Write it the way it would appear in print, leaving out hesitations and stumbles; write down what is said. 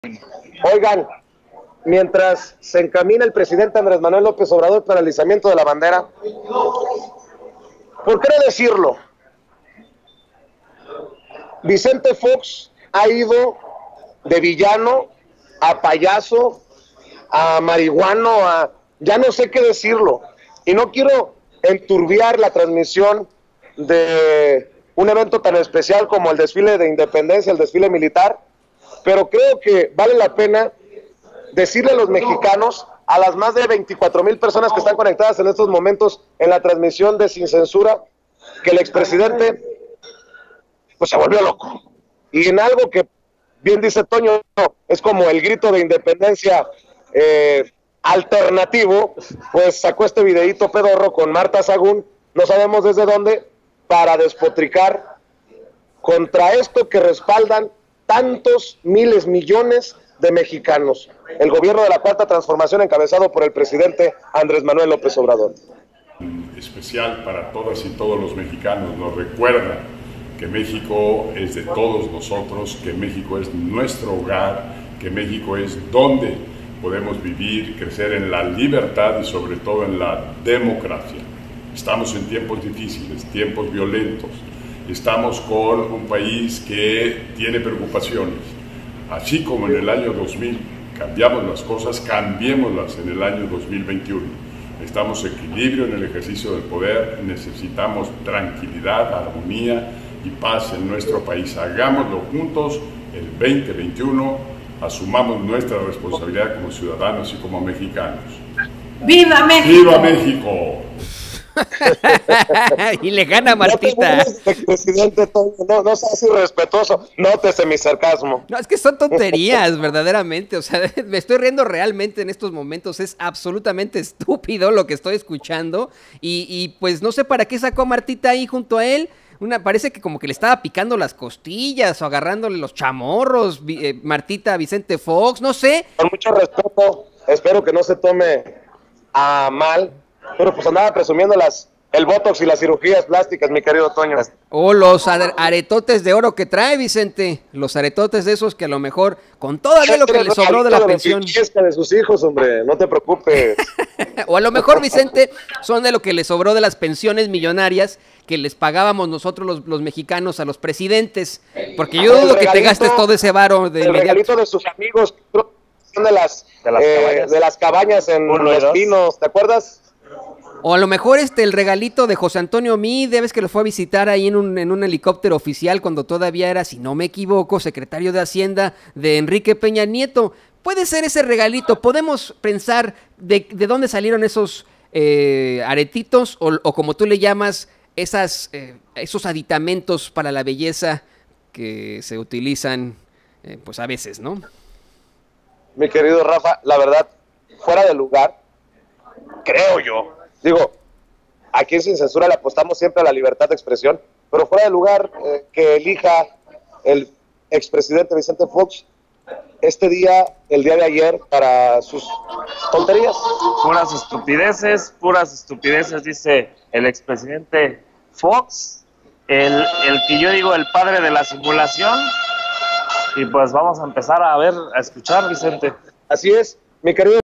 Oigan, mientras se encamina el presidente Andrés Manuel López Obrador para el izamiento de la bandera, ¿por qué no decirlo? Vicente Fox ha ido de villano a payaso, a marihuano, ya no sé qué decirlo. Y no quiero enturbiar la transmisión de un evento tan especial como el desfile de independencia, el desfile militar, pero creo que vale la pena decirle a los mexicanos, a las más de 24,000 personas que están conectadas en estos momentos en la transmisión de Sin Censura, que el expresidente pues se volvió loco. Y en algo que, bien dice Toño, es como el grito de independencia alternativo, pues sacó este videíto pedorro con Marta Sagún, no sabemos desde dónde, para despotricar contra esto que respaldan tantos miles, millones de mexicanos. El gobierno de la Cuarta Transformación encabezado por el presidente Andrés Manuel López Obrador. Especial para todas y todos los mexicanos, nos recuerda que México es de todos nosotros, que México es nuestro hogar, que México es donde podemos vivir, crecer en la libertad y sobre todo en la democracia. Estamos en tiempos difíciles, tiempos violentos, estamos con un país que tiene preocupaciones. Así como en el año 2000 cambiamos las cosas, cambiémoslas en el año 2021. Necesitamos equilibrio en el ejercicio del poder, necesitamos tranquilidad, armonía y paz en nuestro país. Hagámoslo juntos el 2021, asumamos nuestra responsabilidad como ciudadanos y como mexicanos. ¡Viva México! ¡Viva México! Y le gana Martita. Presidente, no seas irrespetuoso, nótese mi sarcasmo. No, es que son tonterías, verdaderamente. O sea, me estoy riendo realmente en estos momentos. Es absolutamente estúpido lo que estoy escuchando. Y pues no sé para qué sacó a Martita ahí junto a él. Parece que como que le estaba picando las costillas o agarrándole los chamorros, Martita a Vicente Fox, no sé. Con mucho respeto, espero que no se tome a mal, pero pues andaba presumiendo el botox y las cirugías plásticas, mi querido Toño. O los aretotes de oro que trae Vicente, los aretotes de esos que a lo mejor, con todavía lo que le sobró de la pensión. De sus hijos, hombre, no te preocupes. O a lo mejor, Vicente, son de lo que le sobró de las pensiones millonarias que les pagábamos nosotros los mexicanos a los presidentes, porque yo dudo que te gastes todo ese varo de inmediato. El regalito de sus amigos, son de las cabañas en Los Pinos, ¿te acuerdas? O a lo mejor el regalito de José Antonio Meade, debes que lo fue a visitar ahí en un helicóptero oficial cuando todavía era, si no me equivoco, secretario de Hacienda de Enrique Peña Nieto. Puede ser ese regalito, podemos pensar de dónde salieron esos aretitos o como tú le llamas, esos aditamentos para la belleza que se utilizan pues a veces, ¿no? Mi querido Rafa, la verdad, fuera de lugar, creo yo. Digo, aquí en Sin Censura le apostamos siempre a la libertad de expresión, pero fuera de lugar que elija el expresidente Vicente Fox el día de ayer, para sus tonterías. Puras estupideces, dice el expresidente Fox, el que yo digo el padre de la simulación, y pues vamos a empezar a escuchar, Vicente. Así es, mi querido